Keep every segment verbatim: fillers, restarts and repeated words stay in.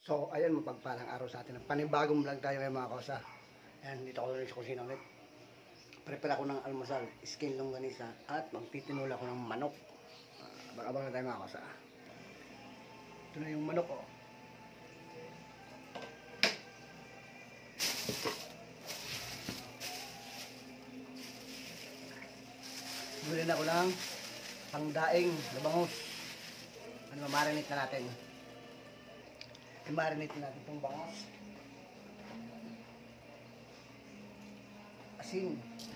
So, ayun, mapagpalang araw sa atin. Panibagong vlog tayo ngayon mga kosa. Ayan, dito ako rin sa kusina ulit. Prepare ako ng almusal, skin longganisa, at magtitinula ako ng manok. Uh, Abang-abang na tayo mga kosa. Ito na yung manok, oh. Bilhin ako ng pangdaing na bangus. Ano, mamarinate na natin. I-marinate natin itong bangus. Asin.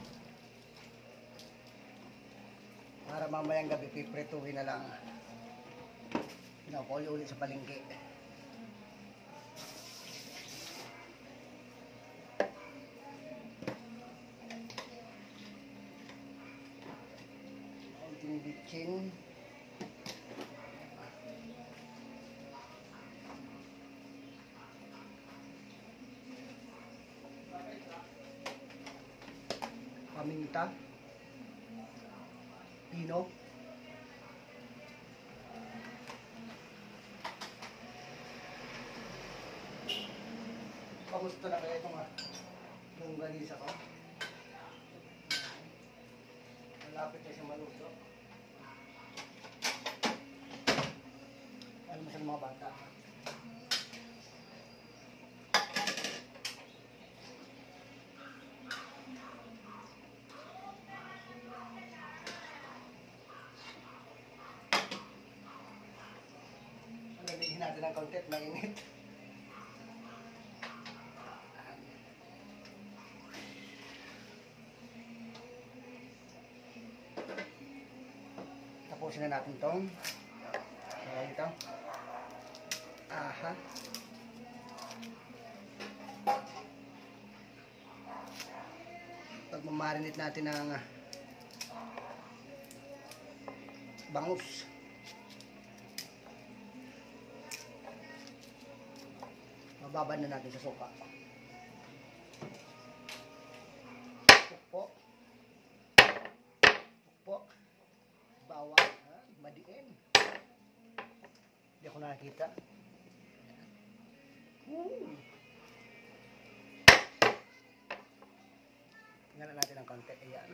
Para mamayang gabi, piprituhin na lang. Pinapuli ulit sa palengke. Konting bitchin. Paminta, pino, kamusta na kaya itong longganisa ko? Malapit na siya maluto. Alam mo sa mga bata. Lalagyan natin ng kaunti at mainit. Tapusin na natin itong so, ito. Aha. Pag mamarinate natin ng bangus. Mababad na natin sa suka. Pukpok. Pukpok. Bawang. Ha? Madiin. Hindi ako nakakita. Hmm. Tingnan natin ang konti. Ayan.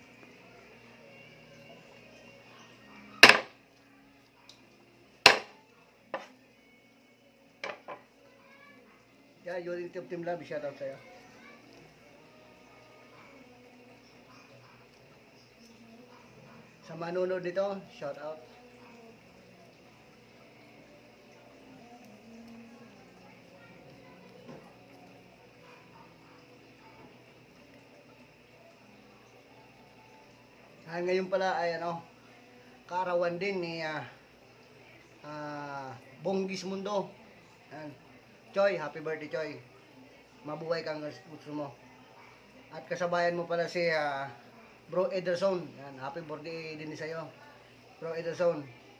Yeah, yun yung Team Team Lab, shoutout sa'yo. Sa manunod nito, shoutout. Ah, ngayon pala ay ano, kaarawan din ni uh, uh, Bonggis Mundo. Ayan. Choy, happy birthday Choy. Mabuhay kang gusto mo. At kasabayan mo pala si uh, Bro Ederson. Yan, happy birthday din sa iyo. Bro Ederson.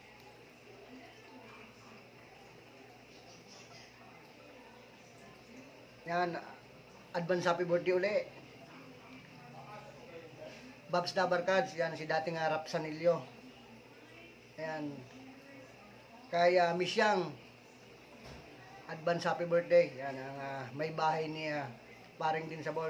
Yan, advance happy birthday uli. Babs Dabarkads, yan si dating Rap Sanilio. Yan. Kaya uh, Miss Yang, advance happy birthday. Yan ang uh, may bahay ni uh, paring din sa ball.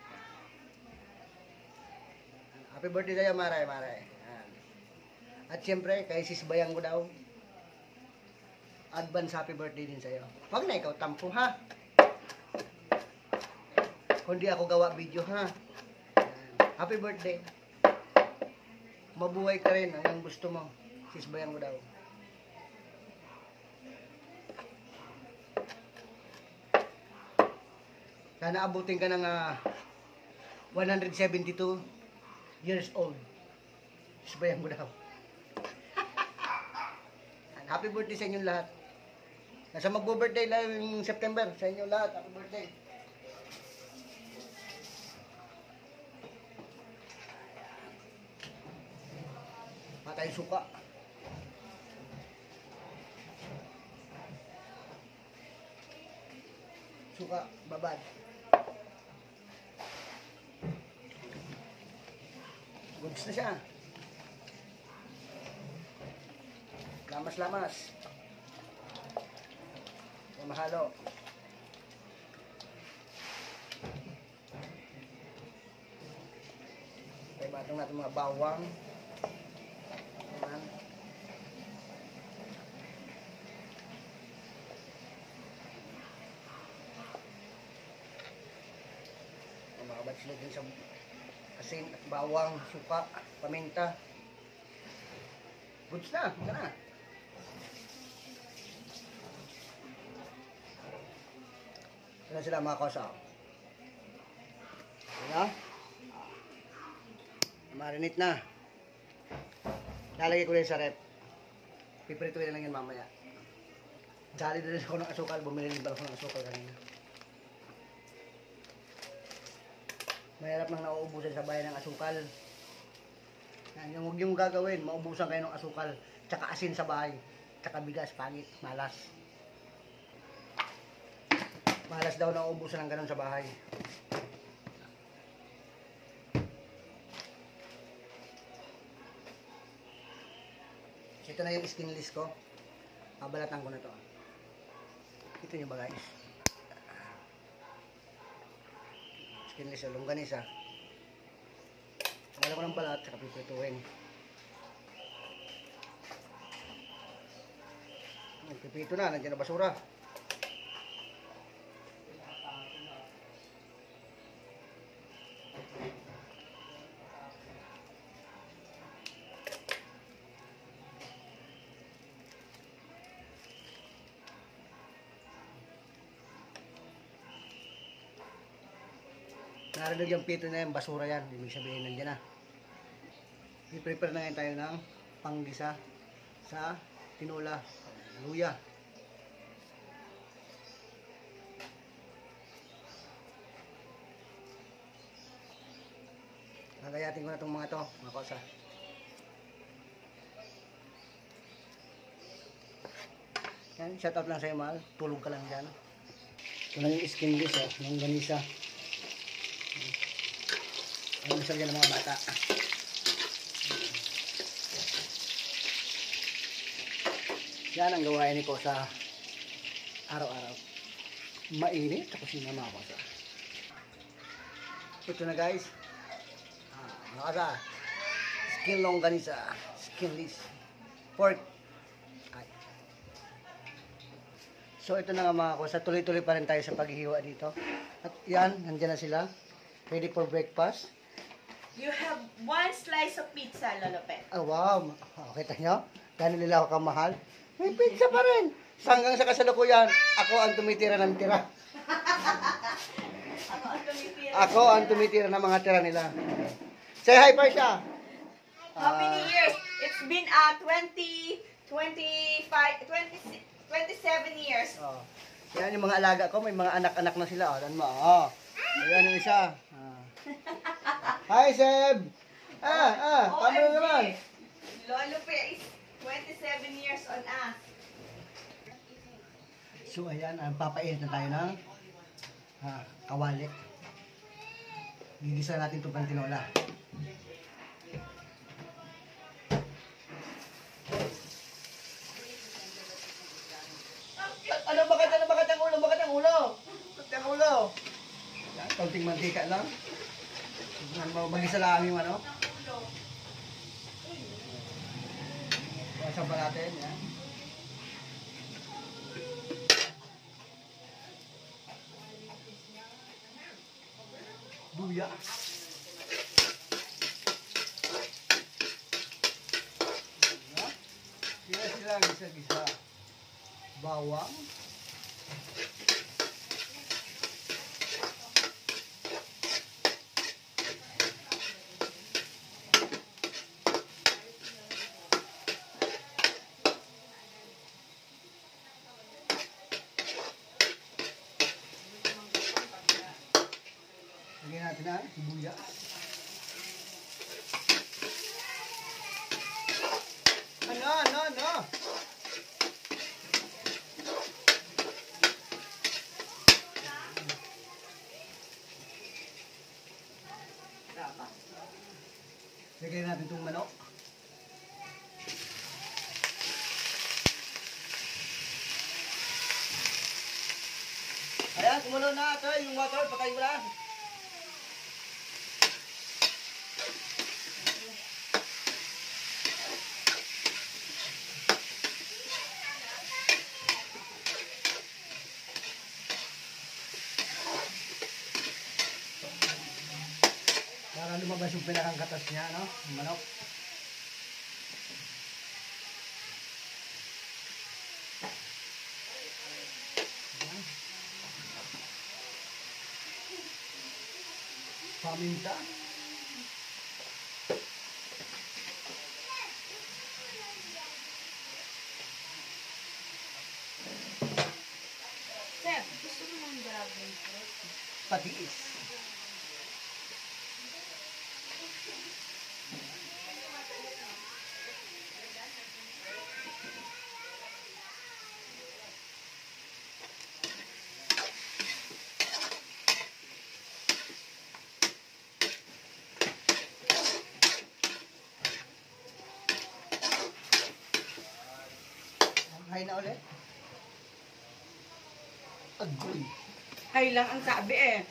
Happy birthday sa'yo, Maray, Maray. Yan. At siyempre, kay Sis Bayang ko daw, advance happy birthday din sa'yo. Huwag na ikaw tampo, ha? Kundi ako gawa video, ha? Yan. Happy birthday. Mabuhay ka rin hanggang gusto mo. Sis Bayang ko daw. Sana abutin ka ng uh, one hundred seventy-two years old. Sabayan mo daw. Happy birthday sa inyong lahat. Nasa magbo-birthday lang yung September. Sa inyong lahat, happy birthday. Patay suka. Suka, babad. Goods na siya. Lamas-lamas. Mahalo. Okay, batong natin mga bawang. Ayan. Mga batsilog din sa asin at bawang, suka, paminta. Goods na, ito na. Ito na sila mga kosa. Ito na. Marinate na. Lalagay ko rin sa rep. Piprituin na lang yan mamaya. Dali din ako ng asukal. Bumili din ba ako ng asukal kanina. Mahirap nang nauubusan sa bayan ng asukal. Yan, yung huwag yung gagawin, maubusan kayo ng asukal, tsaka asin sa bahay, tsaka bigas, pangit, malas. Malas daw nauubusan ng ganun sa bahay. So, ito na yung skinless ko. Babalatan ko na to. Ito nyo ba guys? Skinless o longganisa. Wala ko ng balat, saka pipituin. Pipito na, nandiyan na basura. Narinig yung pito na yan, basura yan. Ibig sabihin nandiyan na. I-prepare na ngayon tayo ng panggisa sa tinola, luya. Nagayatin ko na itong mga to, mga kosa. Yan, shout out lang sa'yo, mahal. Tulog ka lang dyan. Ito lang yung skinless, oh, ng ganisa. Ang masal yan ng mga bata. Yan ang gawain ni ko sa araw-araw. Mainit, tapos yung mga kosa. Ito na guys. Ah, mga kosa. Skin longganisa. Skinless. Pork. Ay. So ito na nga mga kosa. Tuloy-tuloy pa rin tayo sa paghihiwa dito. At yan, nandiyan na sila. Ready for breakfast. You have one slice of pizza, Lolo Pet. Oh, wow. Oh, kita nyo? Gano'n nila ako kamahal? May pizza pa rin. Hanggang sa kasalukuyan, ako ang tumitira ng tira. Ako ang tumitira. Ako ang tumitira ng mga tira nila. Say hi pa siya. How many years? It's been uh, twenty, twenty-five, twenty, twenty-seven years. Oh. Yan yung mga alaga ko. May mga anak-anak na sila. Oh, dan mo. Oh. Ayan yung isa. Ah. Hi, Seb! Ah, ah, tama na naman. Lolo Pet is twenty-seven years on us. So, ayan, ang papainit na tayo ng ah, kawali. Gigisa natin itong pantinola. Ano, bakit, ano, bakit ang ulo, bakit ang ulo? Bakit ang ulo? Yan, kaunting mantika lang. Magisa lang yung ano. Kasama pa natin, yan. Luya. Sila sila gisa-gisa. Bawang. Lagyan natin ang sibuyas. Ano, ano, ano? Lagyan natin itong manok. Ayan, kumulo na, Choy. Yung water, patay mo lang. Para lumabas yung pinakang katas niya, no? Yung manok. Ayan. Paminta. Sir, gusto mo ng dragon fruit? Patiis. Hay na ulit. Agoy. Ay lang ang sabi eh.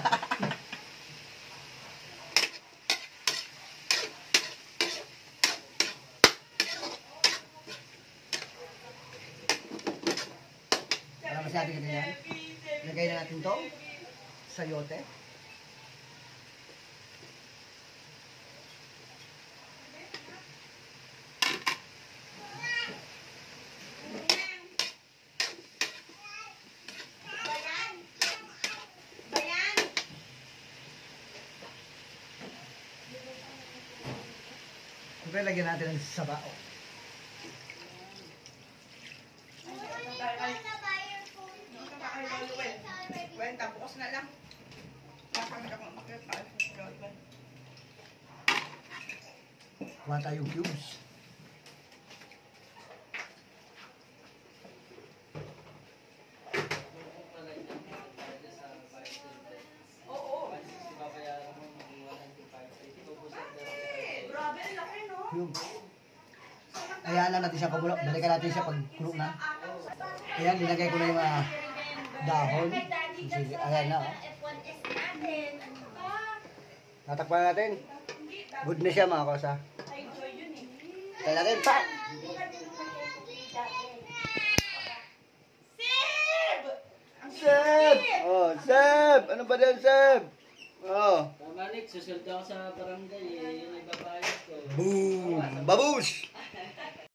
Para masabi ka yan. Lagay na natin to. Sayote. Bayan! Bayan! Siyempre, lagyan natin ng sabao. Kwenta, bukas na lang. Kapag ako makita, Kuha tayong cubes. oo. Grabe, ang laki no? Cubes. Ayan lang natin siya kumulo. Balikan natin siya pag kulo na. Ayan, nilagay ko na yung mga dahon. Sige, ayan na. Oh. Tatakpan natin. Good na siya mga kosa. Ay, joy yun eh. Kaya natin pa. Sib! Ang Seb! Oh, Seb! Ano ba din, Seb? Oh. Pamanik, susunod ako sa barangay, eh, yung ibabayad ko. Boom! Babush!